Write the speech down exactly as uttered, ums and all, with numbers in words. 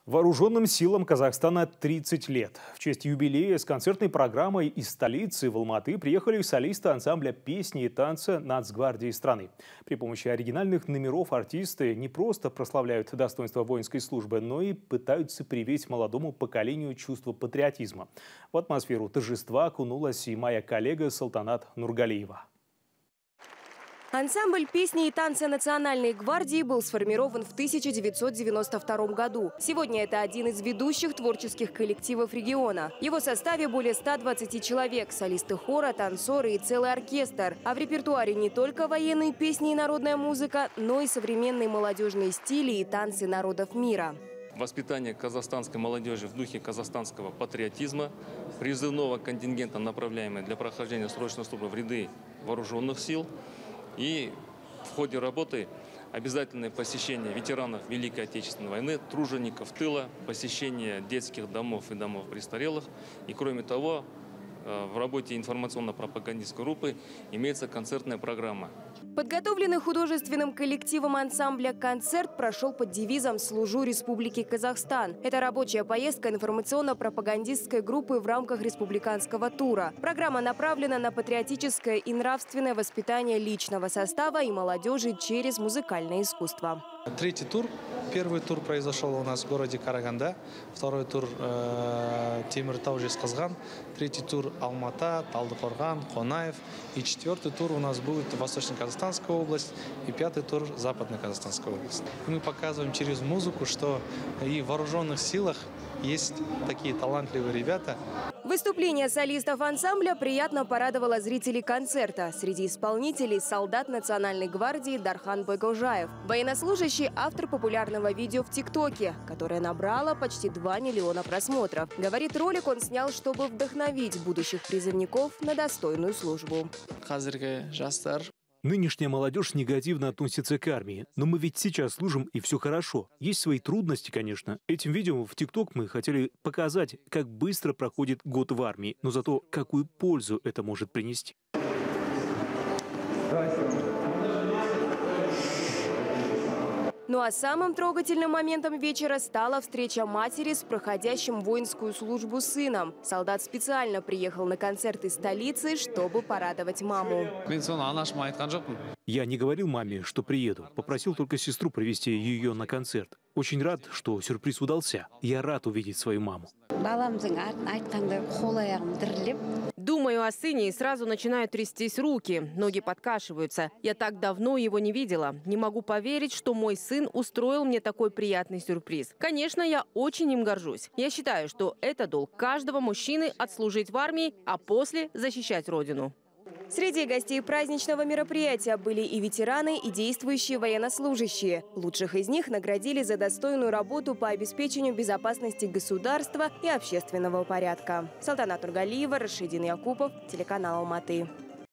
Вооруженным силам Казахстана тридцать лет. В честь юбилея с концертной программой из столицы в Алматы приехали солисты ансамбля песни и танца Нацгвардии страны. При помощи оригинальных номеров артисты не просто прославляют достоинство воинской службы, но и пытаются привить молодому поколению чувство патриотизма. В атмосферу торжества окунулась и моя коллега Салтанат Нургалиева. Ансамбль песни и танца Национальной гвардии был сформирован в тысяча девятьсот девяносто втором году. Сегодня это один из ведущих творческих коллективов региона. В его составе более ста двадцати человек, солисты хора, танцоры и целый оркестр. А в репертуаре не только военные песни и народная музыка, но и современные молодежные стили и танцы народов мира. Воспитание казахстанской молодежи в духе казахстанского патриотизма, призывного контингента, направляемого для прохождения срочной службы в ряды вооруженных сил. И в ходе работы обязательное посещение ветеранов Великой Отечественной войны, тружеников тыла, посещение детских домов и домов престарелых. И кроме того, в работе информационно-пропагандистской группы имеется концертная программа. Подготовленный художественным коллективом ансамбля концерт прошел под девизом «Служу Республике Казахстан». Это рабочая поездка информационно-пропагандистской группы в рамках республиканского тура. Программа направлена на патриотическое и нравственное воспитание личного состава и молодежи через музыкальное искусство. Третий тур. Первый тур произошел у нас в городе Караганда, второй тур э, Темиртау, Жезказган, третий тур Алмата, Талдыкорган, Конаев, и четвертый тур у нас будет Восточно-Казахстанская область и пятый тур Западно-Казахстанская область. Мы показываем через музыку, что и в вооруженных силах есть такие талантливые ребята. Выступление солистов ансамбля приятно порадовало зрителей концерта. Среди исполнителей солдат Национальной гвардии Дархан Байгожаев. Военнослужащий, автор популярного видео в ТикТоке, которое набрало почти два миллиона просмотров. Говорит, ролик он снял, чтобы вдохновить будущих призывников на достойную службу. Нынешняя молодежь негативно относится к армии. Но мы ведь сейчас служим, и все хорошо. Есть свои трудности, конечно. Этим видео в ТикТок мы хотели показать, как быстро проходит год в армии, но зато какую пользу это может принести. Ну а самым трогательным моментом вечера стала встреча матери с проходящим воинскую службу сыном. Солдат специально приехал на концерт из столицы, чтобы порадовать маму. Я не говорил маме, что приеду. Попросил только сестру привезти ее на концерт. Очень рад, что сюрприз удался. Я рад увидеть свою маму. Думаю о сыне и сразу начинают трястись руки, ноги подкашиваются. Я так давно его не видела. Не могу поверить, что мой сын устроил мне такой приятный сюрприз. Конечно, я очень им горжусь. Я считаю, что это долг каждого мужчины отслужить в армии, а после защищать родину. Среди гостей праздничного мероприятия были и ветераны, и действующие военнослужащие. Лучших из них наградили за достойную работу по обеспечению безопасности государства и общественного порядка. Салтанат Нургалиева, Рашидин Якупов, телеканал Алматы.